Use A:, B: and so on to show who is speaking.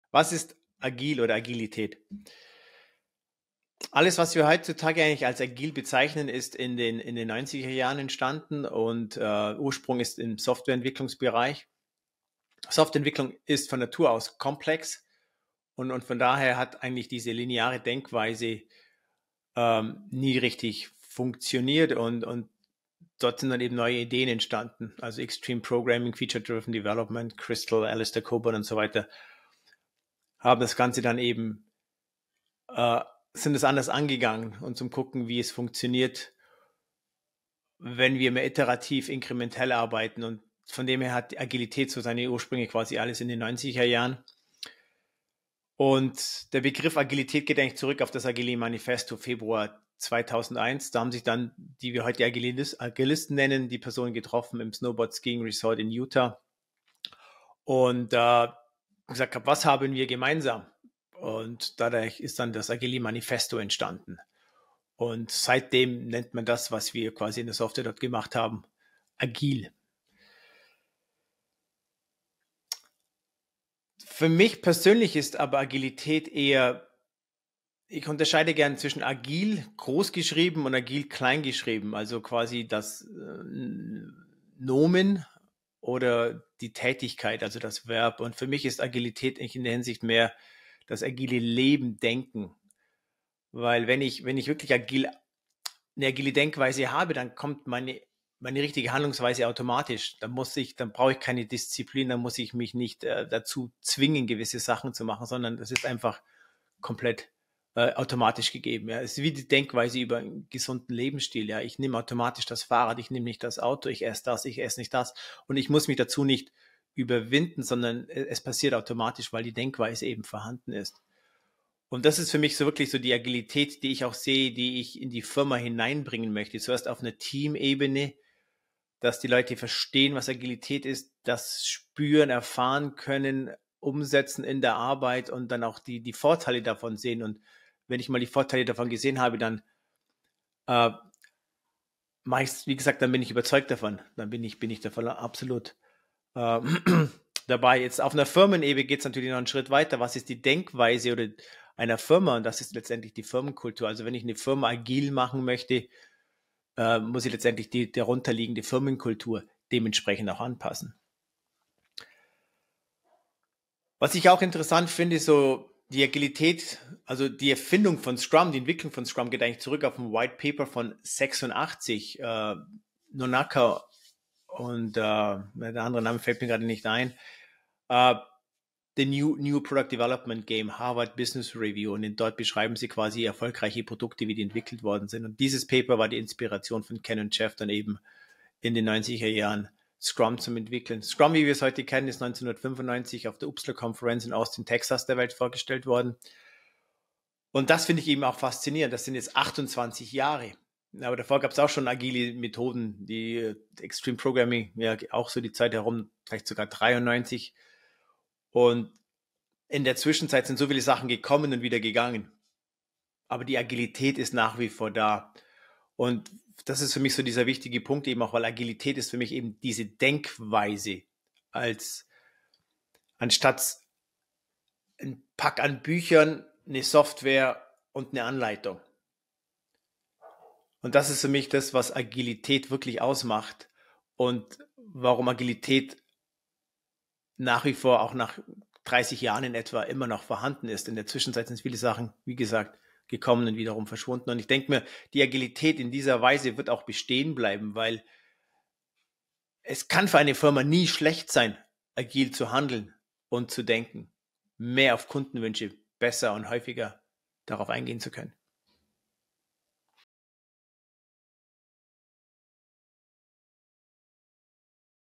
A: Was ist agil oder Agilität? Alles, was wir heutzutage eigentlich als agil bezeichnen, ist in den 90er Jahren entstanden und Ursprung ist im Softwareentwicklungsbereich. Softwareentwicklung ist von Natur aus komplex und von daher hat eigentlich diese lineare Denkweise nie richtig funktioniert und dort sind dann eben neue Ideen entstanden. Also Extreme Programming, Feature-Driven Development, Crystal, Alistair Coburn und so weiter haben das Ganze dann eben sind es anders angegangen und zum gucken, wie es funktioniert, wenn wir mehr iterativ, inkrementell arbeiten. Und von dem her hat die Agilität so seine Ursprünge quasi alles in den 90er Jahren. Und der Begriff Agilität geht eigentlich zurück auf das Agile Manifesto Februar 2001. Da haben sich dann, die wir heute Agilisten nennen, die Personen getroffen im Snowboard Skiing Resort in Utah und gesagt haben, was haben wir gemeinsam? Und dadurch ist dann das Agile Manifesto entstanden. Und seitdem nennt man das, was wir quasi in der Software dort gemacht haben, agil. Für mich persönlich ist aber Agilität eher, ich unterscheide gern zwischen agil groß geschrieben und agil klein geschrieben, also quasi das Nomen oder die Tätigkeit, also das Verb. Und für mich ist Agilität in der Hinsicht mehr das agile Leben, Denken. Weil wenn ich wirklich eine agile Denkweise habe, dann kommt meine richtige Handlungsweise automatisch. Dann brauche ich keine Disziplin, dann muss ich mich nicht dazu zwingen, gewisse Sachen zu machen, sondern das ist einfach komplett automatisch gegeben. Ja. Es ist wie die Denkweise über einen gesunden Lebensstil. Ja. Ich nehme automatisch das Fahrrad, ich nehme nicht das Auto, ich esse das, ich esse nicht das. Und ich muss mich dazu nicht überwinden, sondern es passiert automatisch, weil die Denkweise eben vorhanden ist. Und das ist für mich so wirklich so die Agilität, die ich auch sehe, die ich in die Firma hineinbringen möchte. Zuerst auf einer Teamebene, dass die Leute verstehen, was Agilität ist, das spüren, erfahren können, umsetzen in der Arbeit und dann auch die Vorteile davon sehen. Und wenn ich mal die Vorteile davon gesehen habe, dann mache ich es, wie gesagt, dann bin ich überzeugt davon. Dann bin ich davon absolut äh, dabei. Jetzt auf einer Firmenebene geht es natürlich noch einen Schritt weiter. Was ist die Denkweise oder einer Firma? Und das ist letztendlich die Firmenkultur. Also wenn ich eine Firma agil machen möchte, muss ich letztendlich die darunterliegende Firmenkultur dementsprechend auch anpassen. Was ich auch interessant finde, so die Agilität, also die Erfindung von Scrum, die Entwicklung von Scrum geht eigentlich zurück auf ein White Paper von 86, Nonaka und der andere Name fällt mir gerade nicht ein. The New Product Development Game, Harvard Business Review, und dort beschreiben sie quasi erfolgreiche Produkte, wie die entwickelt worden sind. Und dieses Paper war die Inspiration von Ken und Jeff dann eben in den 90er Jahren Scrum zum Entwickeln. Scrum, wie wir es heute kennen, ist 1995 auf der UPSLA-Konferenz in Austin, Texas der Welt vorgestellt worden. Und das finde ich eben auch faszinierend. Das sind jetzt 28 Jahre. Aber davor gab es auch schon agile Methoden, die Extreme Programming, ja auch so die Zeit herum, vielleicht sogar 93. Und in der Zwischenzeit sind so viele Sachen gekommen und wieder gegangen. Aber die Agilität ist nach wie vor da. Und das ist für mich so dieser wichtige Punkt eben auch, weil Agilität ist für mich eben diese Denkweise anstatt ein Pack an Büchern, eine Software und eine Anleitung. Und das ist für mich das, was Agilität wirklich ausmacht und warum Agilität nach wie vor auch nach 30 Jahren in etwa immer noch vorhanden ist. In der Zwischenzeit sind viele Sachen, wie gesagt, gekommen und wiederum verschwunden. Und ich denke mir, die Agilität in dieser Weise wird auch bestehen bleiben, weil es kann für eine Firma nie schlecht sein, agil zu handeln und zu denken, mehr auf Kundenwünsche, besser und häufiger darauf eingehen zu können.